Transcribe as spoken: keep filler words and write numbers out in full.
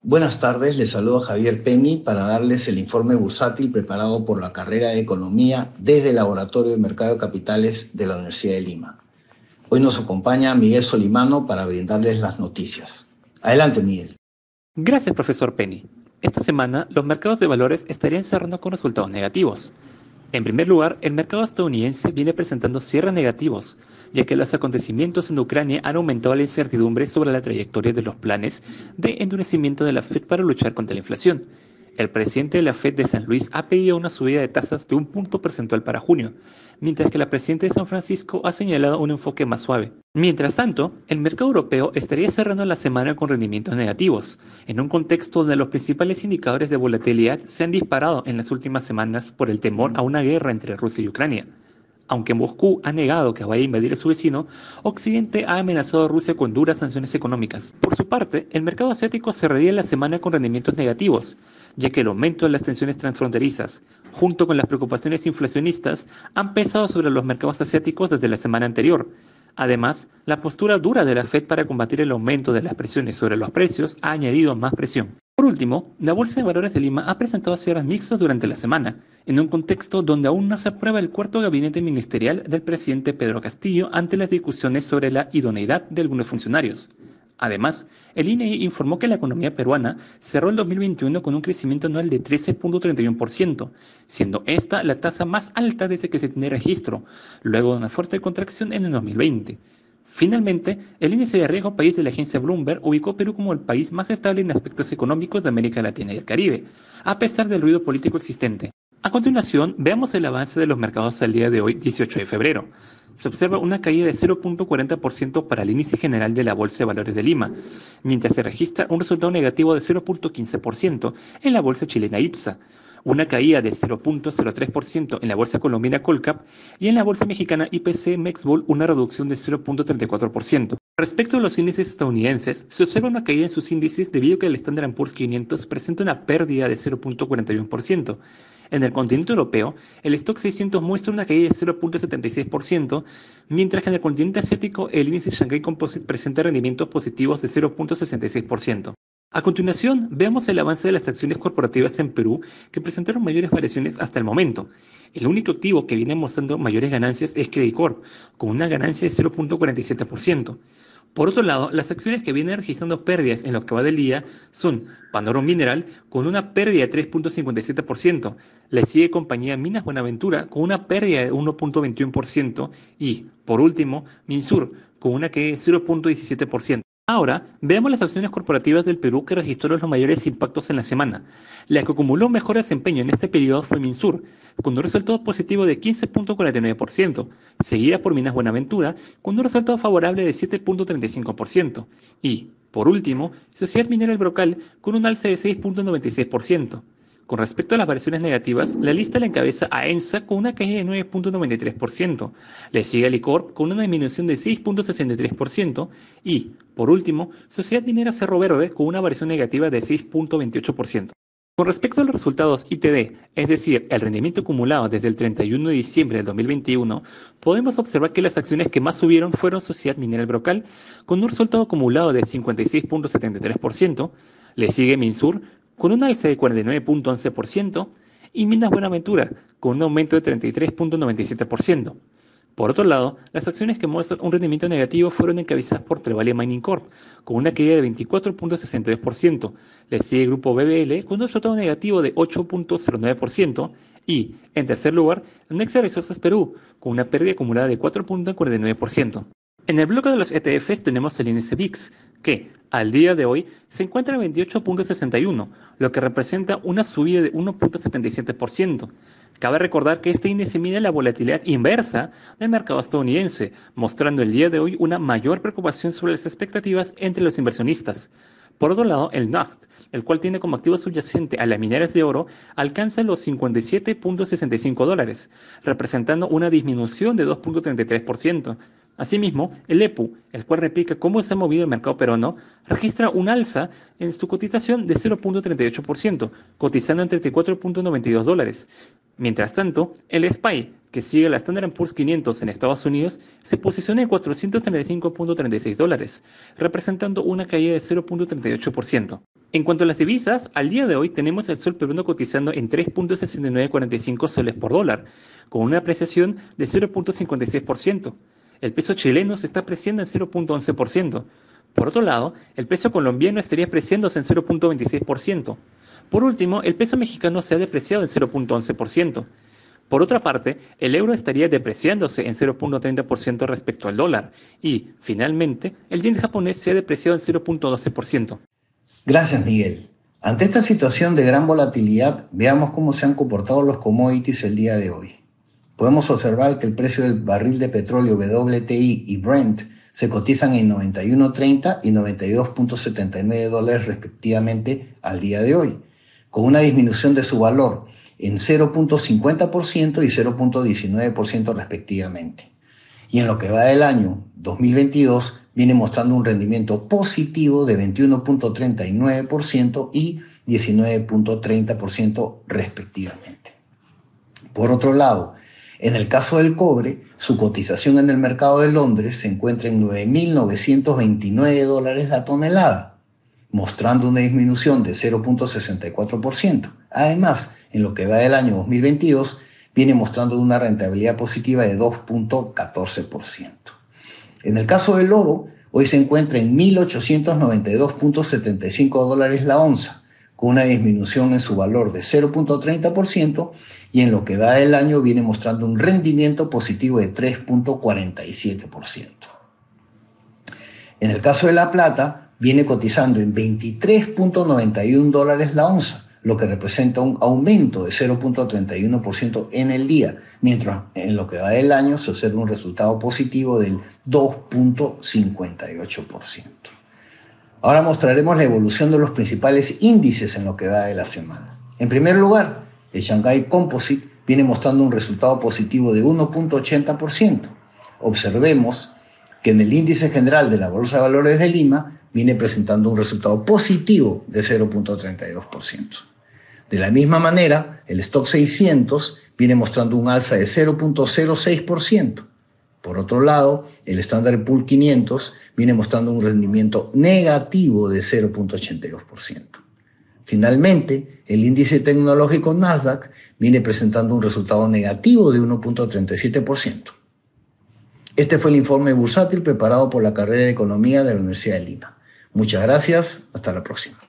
Buenas tardes, les saludo a Javier Penny para darles el informe bursátil preparado por la carrera de Economía desde el Laboratorio de Mercado de Capitales de la Universidad de Lima. Hoy nos acompaña Miguel Solimano para brindarles las noticias. Adelante, Miguel. Gracias, profesor Penny. Esta semana, los mercados de valores estarían cerrando con resultados negativos. En primer lugar, el mercado estadounidense viene presentando cierres negativos, ya que los acontecimientos en Ucrania han aumentado la incertidumbre sobre la trayectoria de los planes de endurecimiento de la Fed para luchar contra la inflación. El presidente de la Fed de San Luis ha pedido una subida de tasas de un punto porcentual para junio, mientras que la presidenta de San Francisco ha señalado un enfoque más suave. Mientras tanto, el mercado europeo estaría cerrando la semana con rendimientos negativos, en un contexto donde los principales indicadores de volatilidad se han disparado en las últimas semanas por el temor a una guerra entre Rusia y Ucrania. Aunque Moscú ha negado que vaya a invadir a su vecino, Occidente ha amenazado a Rusia con duras sanciones económicas. Por su parte, el mercado asiático cerraría la semana con rendimientos negativos, ya que el aumento de las tensiones transfronterizas, junto con las preocupaciones inflacionistas, han pesado sobre los mercados asiáticos desde la semana anterior. Además, la postura dura de la Fed para combatir el aumento de las presiones sobre los precios ha añadido más presión. Por último, la Bolsa de Valores de Lima ha presentado cierres mixtos durante la semana, en un contexto donde aún no se aprueba el cuarto gabinete ministerial del presidente Pedro Castillo ante las discusiones sobre la idoneidad de algunos funcionarios. Además, el I N E informó que la economía peruana cerró el dos mil veintiuno con un crecimiento anual de trece punto treinta y uno por ciento, siendo esta la tasa más alta desde que se tiene registro, luego de una fuerte contracción en el dos mil veinte. Finalmente, el índice de riesgo país de la agencia Bloomberg ubicó a Perú como el país más estable en aspectos económicos de América Latina y el Caribe, a pesar del ruido político existente. A continuación, veamos el avance de los mercados al día de hoy, dieciocho de febrero. Se observa una caída de cero punto cuarenta por ciento para el índice general de la Bolsa de Valores de Lima, mientras se registra un resultado negativo de cero punto quince por ciento en la bolsa chilena IPSA, una caída de cero punto cero tres por ciento en la bolsa colombiana Colcap y en la bolsa mexicana I P C Mexbol una reducción de cero punto treinta y cuatro por ciento. Respecto a los índices estadounidenses, se observa una caída en sus índices debido a que el Standard and Poor's quinientos presenta una pérdida de cero punto cuarenta y uno por ciento. En el continente europeo, el Stoxx seiscientos muestra una caída de cero punto setenta y seis por ciento, mientras que en el continente asiático el índice Shanghai Composite presenta rendimientos positivos de cero punto sesenta y seis por ciento. A continuación, veamos el avance de las acciones corporativas en Perú que presentaron mayores variaciones hasta el momento. El único activo que viene mostrando mayores ganancias es Credicorp, con una ganancia de cero punto cuarenta y siete por ciento. Por otro lado, las acciones que vienen registrando pérdidas en lo que va del día son Pandoro Mineral con una pérdida de tres punto cincuenta y siete por ciento, le sigue compañía Minas Buenaventura con una pérdida de uno punto veintiuno por ciento y, por último, Minsur con una caída de cero punto diecisiete por ciento. Ahora, veamos las acciones corporativas del Perú que registraron los mayores impactos en la semana. La que acumuló mejor desempeño en este periodo fue Minsur, con un resultado positivo de quince punto cuarenta y nueve por ciento, seguida por Minas Buenaventura, con un resultado favorable de siete punto treinta y cinco por ciento, y, por último, Sociedad Minera El Brocal, con un alza de seis punto noventa y seis por ciento. Con respecto a las variaciones negativas, la lista la encabeza a ENSA con una caída de nueve punto noventa y tres por ciento, le sigue a Licorp con una disminución de seis punto sesenta y tres por ciento y, por último, Sociedad Minera Cerro Verde con una variación negativa de seis punto veintiocho por ciento. Con respecto a los resultados I T D, es decir, el rendimiento acumulado desde el treinta y uno de diciembre del dos mil veintiuno, podemos observar que las acciones que más subieron fueron Sociedad Minera El Brocal, con un resultado acumulado de cincuenta y seis punto setenta y tres por ciento, le sigue Minsur, con un alza de cuarenta y nueve punto once por ciento, y Minas Buenaventura, con un aumento de treinta y tres punto noventa y siete por ciento. Por otro lado, las acciones que muestran un rendimiento negativo fueron encabezadas por Trevalia Mining Corp, con una caída de veinticuatro punto sesenta y dos por ciento, le sigue el grupo B B L con un resultado negativo de ocho punto cero nueve por ciento y, en tercer lugar, Nexa Resources Perú, con una pérdida acumulada de cuatro punto cuarenta y nueve por ciento. En el bloque de los E T Fs tenemos el índice V I X, que, al día de hoy, se encuentra en veintiocho punto sesenta y uno, lo que representa una subida de uno punto setenta y siete por ciento. Cabe recordar que este índice mide la volatilidad inversa del mercado estadounidense, mostrando el día de hoy una mayor preocupación sobre las expectativas entre los inversionistas. Por otro lado, el N A F T, el cual tiene como activo subyacente a las mineras de oro, alcanza los cincuenta y siete punto sesenta y cinco dólares, representando una disminución de dos punto treinta y tres por ciento, Asimismo, el E P U, el cual replica cómo se ha movido el mercado peruano, registra un alza en su cotización de cero punto treinta y ocho por ciento, cotizando en treinta y cuatro punto noventa y dos dólares. Mientras tanto, el S P Y, que sigue la Standard and Poor's quinientos en Estados Unidos, se posiciona en cuatrocientos treinta y cinco punto treinta y seis dólares, representando una caída de cero punto treinta y ocho por ciento. En cuanto a las divisas, al día de hoy tenemos el sol peruano cotizando en tres punto sesenta y nueve cuarenta y cinco soles por dólar, con una apreciación de cero punto cincuenta y seis por ciento. El peso chileno se está apreciando en cero punto once por ciento. Por otro lado, el peso colombiano estaría apreciándose en cero punto veintiséis por ciento. Por último, el peso mexicano se ha depreciado en cero punto once por ciento. Por otra parte, el euro estaría depreciándose en cero punto treinta por ciento respecto al dólar. Y, finalmente, el yen japonés se ha depreciado en cero punto doce por ciento. Gracias, Miguel. Ante esta situación de gran volatilidad, veamos cómo se han comportado los commodities el día de hoy. Podemos observar que el precio del barril de petróleo W T I y Brent se cotizan en noventa y uno punto treinta y noventa y dos punto setenta y nueve dólares respectivamente al día de hoy, con una disminución de su valor en cero punto cincuenta por ciento y cero punto diecinueve por ciento respectivamente. Y en lo que va del año dos mil veintidós viene mostrando un rendimiento positivo de veintiuno punto treinta y nueve por ciento y diecinueve punto treinta por ciento respectivamente. Por otro lado, en el caso del cobre, su cotización en el mercado de Londres se encuentra en nueve mil novecientos veintinueve dólares la tonelada, mostrando una disminución de cero punto sesenta y cuatro por ciento. Además, en lo que va del año dos mil veintidós, viene mostrando una rentabilidad positiva de dos punto catorce por ciento. En el caso del oro, hoy se encuentra en mil ochocientos noventa y dos punto setenta y cinco dólares la onza, con una disminución en su valor de cero punto treinta por ciento, y en lo que va del año viene mostrando un rendimiento positivo de tres punto cuarenta y siete por ciento. En el caso de la plata, viene cotizando en veintitrés punto noventa y uno dólares la onza, lo que representa un aumento de cero punto treinta y uno por ciento en el día, mientras en lo que va del año se observa un resultado positivo del dos punto cincuenta y ocho por ciento. Ahora mostraremos la evolución de los principales índices en lo que va de la semana. En primer lugar, el Shanghai Composite viene mostrando un resultado positivo de uno punto ochenta por ciento. Observemos que en el índice general de la Bolsa de Valores de Lima viene presentando un resultado positivo de cero punto treinta y dos por ciento. De la misma manera, el Stock seiscientos viene mostrando un alza de cero punto cero seis por ciento. Por otro lado, el Standard and Poor's quinientos viene mostrando un rendimiento negativo de cero punto ochenta y dos por ciento. Finalmente, el índice tecnológico Nasdaq viene presentando un resultado negativo de uno punto treinta y siete por ciento. Este fue el informe bursátil preparado por la carrera de Economía de la Universidad de Lima. Muchas gracias, hasta la próxima.